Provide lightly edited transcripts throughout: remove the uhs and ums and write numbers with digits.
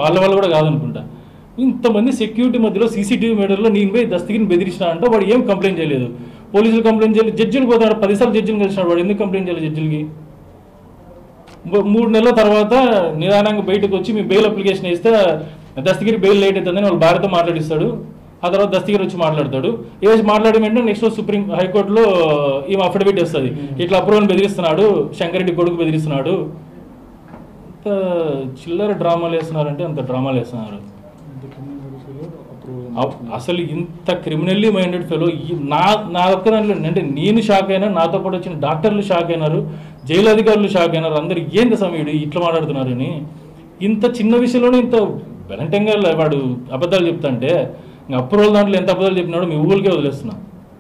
వాళ్ళ వాళ్ళు కూడా కాదనుకుంటా. ఇంతమంది సెక్యూరిటీ మధ్యలో సీసీటీవీ మీటర్లో నేను పోయి దస్తగిరిని బెదిరించిన అంటే వాడు ఏం కంప్లైంట్ చేయలేదు, పోలీసులు కంప్లైంట్ చేయలేదు, జడ్జిలు పోతాడు 10 సార్లు జడ్జిని కలిసినాడు, వాడు ఎందుకు కంప్లైంట్ చేయలేదు జడ్జిలకి? 3 నెలల తర్వాత నిదానంగా బయటకు వచ్చి మీ బెయిల్ అప్లికేషన్ ఇస్తే దస్తగిరి బెయిల్ లేట్ అవుతుందని వాళ్ళు భార్యతో మాట్లాడిస్తాడు. ఆ తర్వాత దస్తగిరి వచ్చి మాట్లాడతాడు. వేసి మాట్లాడి వెంటనే నెక్స్ట్ సుప్రీం హైకోర్టులో ఈ అఫిడవిట్ వస్తుంది, ఇట్లా అప్రూవల్ బెదిరిస్తున్నాడు, శంకరెడ్డి కొడుకు బెదిరిస్తున్నాడు. అంత చిల్లర డ్రామాలు వేస్తున్నారంటే అంత డ్రామాలు వేస్తున్నారు. అసలు ఇంత క్రిమినల్లీ మైండెడ్ ఫెలో నా ఒక్క దాంట్లో అంటే నేను షాక్ అయినా, నాతో పాటు వచ్చిన డాక్టర్లు షాక్ అయినారు, జైలు అధికారులు షాక్ అయినారు. అందరు ఏంటి సమయుడు ఇట్లా మాట్లాడుతున్నారని. ఇంత చిన్న విషయంలోనే ఇంత వెలంటంగా వాడు అబద్ధాలు చెప్తాంటే ఇంకా అప్రూవల్ దాంట్లో ఎంత అబద్ధాలు చెప్పినాడో మీ ఊరికే వదిలేస్తున్నా.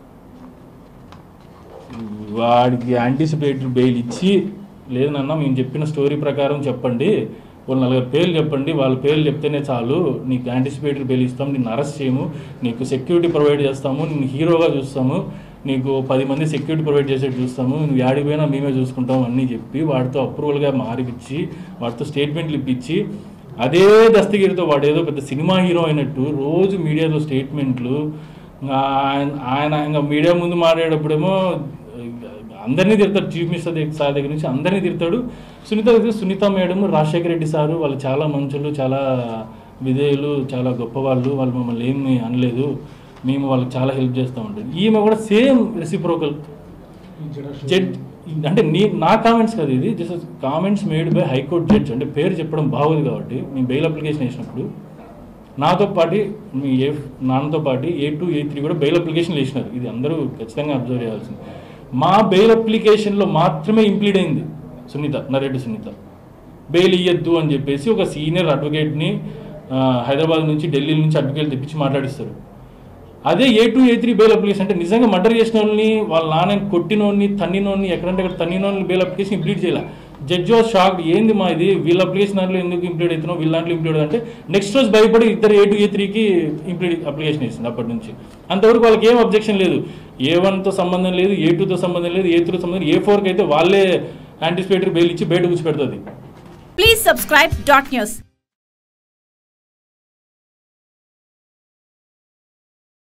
వాడికి యాంటిసిపేటరీ బెయిల్ ఇచ్చి లేదన్నా మేము చెప్పిన స్టోరీ ప్రకారం చెప్పండి, వాళ్ళు 4 పేర్లు చెప్పండి, వాళ్ళ పేర్లు చెప్తేనే చాలు, నీకు యాంటిసిపేటరీ బెయిల్ ఇస్తాము, నిన్ను అరెస్ట్ చేయము, నీకు సెక్యూరిటీ ప్రొవైడ్ చేస్తాము, నిన్ను హీరోగా చూస్తాము, నీకు 10 మంది సెక్యూరిటీ ప్రొవైడ్ చేసేట్టు చూస్తాము, నువ్వు యాడికి పోయినా మేమే చూసుకుంటాం అన్నీ చెప్పి వాడితో అప్రూవల్గా మారిపించి వాడితో స్టేట్మెంట్లు ఇప్పించి అదే దస్తగిరితో వాడు ఏదో పెద్ద సినిమా హీరో అయినట్టు రోజు మీడియాలో స్టేట్మెంట్లు. ఆయన ఇంకా మీడియా ముందు మాట్లాడేటప్పుడేమో అందరినీ తిడతాడు, చీఫ్ మినిస్టర్ సార్ దగ్గర నుంచి అందరినీ తిడతాడు. సునీత మేడం, రాజశేఖర రెడ్డి సారు వాళ్ళు చాలా మంచులు, చాలా విధేయులు, చాలా గొప్పవాళ్ళు, వాళ్ళు మమ్మల్ని ఏమి అనలేదు, మేము వాళ్ళకి చాలా హెల్ప్ చేస్తూ ఉంటాం. ఈమె కూడా సేమ్ రెసిప్రోకల్ జడ్జ్ అంటే నా కామెంట్స్ కదా, ఇది just comments made by high court judge. అంటే పేరు చెప్పడం బాగోదు కాబట్టి మేము బెయిల్ అప్లికేషన్ వేసినప్పుడు నాతో పాటు మీ నాన్నతో పాటు A2, A3 కూడా బెయిల్ అప్లికేషన్లు వేసినారు. ఇది అందరూ ఖచ్చితంగా అబ్జర్వ్ చేయాల్సింది. మా బెయిల్ అప్లికేషన్లో మాత్రమే ఇంప్లీడ్ అయింది నరెడ్డి సునీత. బెయిల్ ఇయ్యద్దు అని చెప్పేసి ఒక సీనియర్ అడ్వకేట్ని హైదరాబాద్ నుంచి ఢిల్లీ నుంచి అడ్వకేట్ తెప్పించి మాట్లాడిస్తారు. అదే A2, A3 బెయిల్ అప్లికేషన్ అంటే నిజంగా మర్డర్ చేసిన వాళ్ళని, వాళ్ళ నాన్నని కొట్టినోడిని, తన్నినోడిని, ఎక్కడంటే అక్కడ తన్నినోడిని బెయిల్ అప్లికేషన్ ఇంప్లీడ్ చేయాలి. జడ్జి వాజ్ షాక్డ్, ఏంది మా ఇది వీళ్ళ అప్లికేషన్ దాంట్లో ఎందుకు ఇంప్లీడ్ అవుతున్నావు, వీళ్ళ దాంట్లో ఇంప్లీడ్ అంటే నెక్స్ట్ రోజు భయపడి ఇద్దరు A2, A3కి ఇంప్లీడ్ అప్లికేషన్ ఇస్తుంది. అప్పటి నుంచి అంతవరకు వాళ్ళకి ఏం అబ్జెక్షన్ లేదు, A1తో సంబంధం లేదు, A2తో సంబంధం లేదు, A3తో సంబంధం లేదు, A4కి అయితే వాళ్ళే యాంటిసిపేటరీ బెయిల్ ఇచ్చి బయట కూర్చోబెడుతుంది. Please subscribe .news.